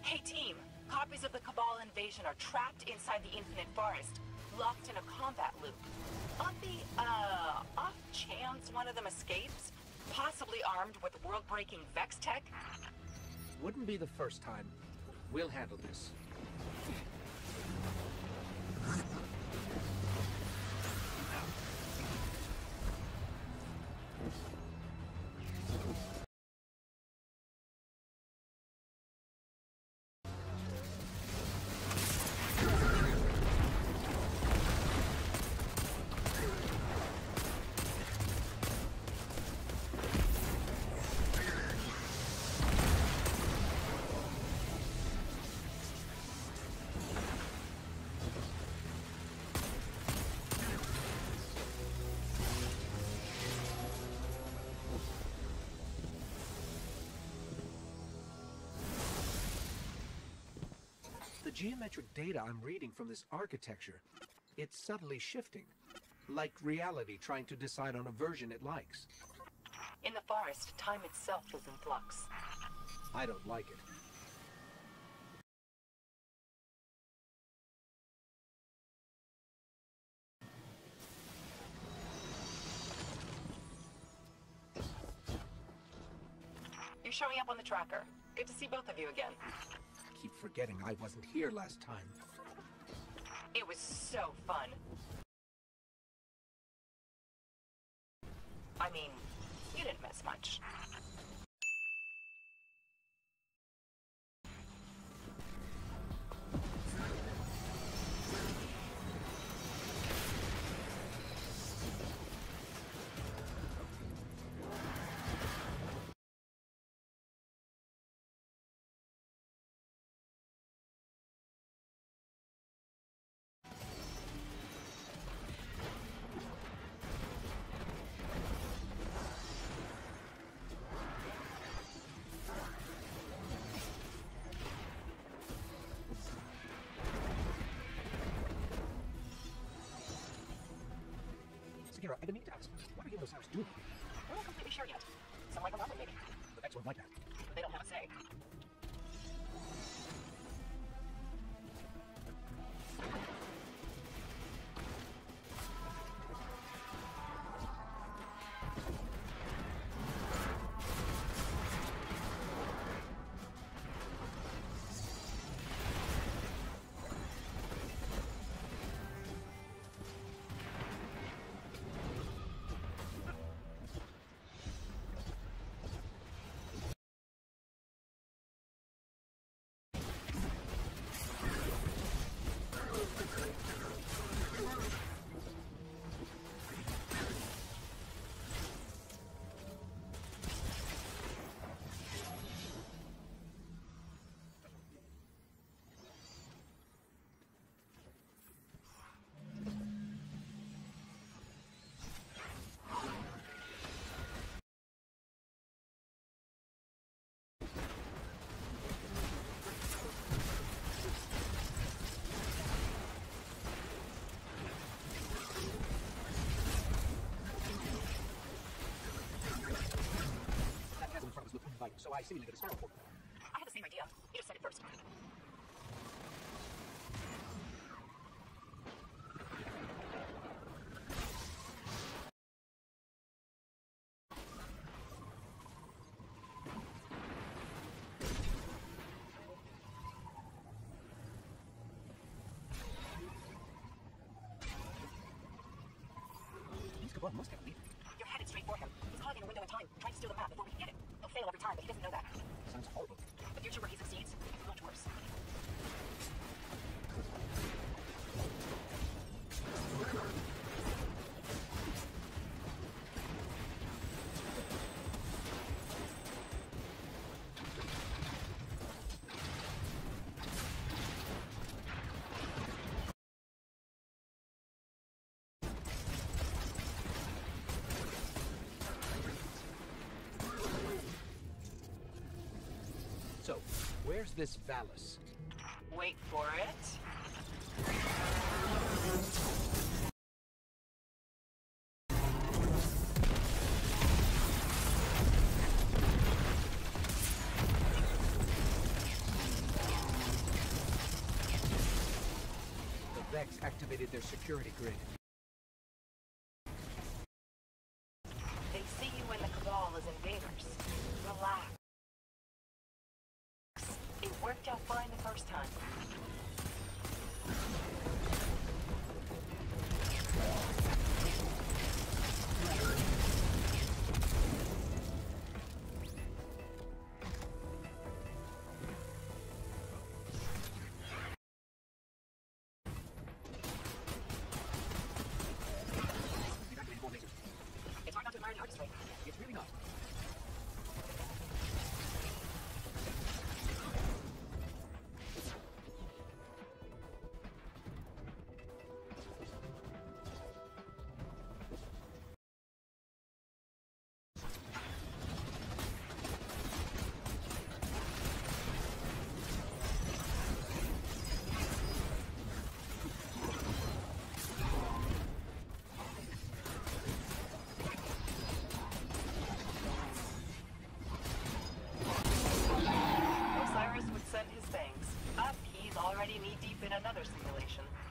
Hey team, copies of the Cabal invasion are trapped inside the Infinite Forest, locked in a combat loop. On the, off chance one of them escapes, possibly armed with world-breaking Vex tech? Wouldn't be the first time. We'll handle this. The geometric data I'm reading from this architecture, it's subtly shifting. Like reality trying to decide on a version it likes. In the forest, time itself is in flux. I don't like it. You're showing up on the tracker. Good to see both of you again. Keep forgetting I wasn't here last time. It was so fun. I mean, you didn't miss much. Sakira, I've been meaning to ask, what are you and Osiris doing? We're not completely sure yet. Some like a robbery, maybe. The Vex won't like that. They don't have a say. So I seemingly get a startle for it. I had the same idea. You just said it first. These Cabal must have leaving. You're headed straight for him. He's hogging a window in time, trying to steal the map before we can get it. He'll fail every time, but he doesn't know that. Sounds horrible. The future where he succeeds is much worse. So, where's this Valis? Wait for it. activated their security grid. They see you and the Cabal as invaders. Relax. It worked out fine the first time. It's hard not to admire the artistry. It's really not. Osiris would send his thanks. Up, he's already knee-deep in another simulation.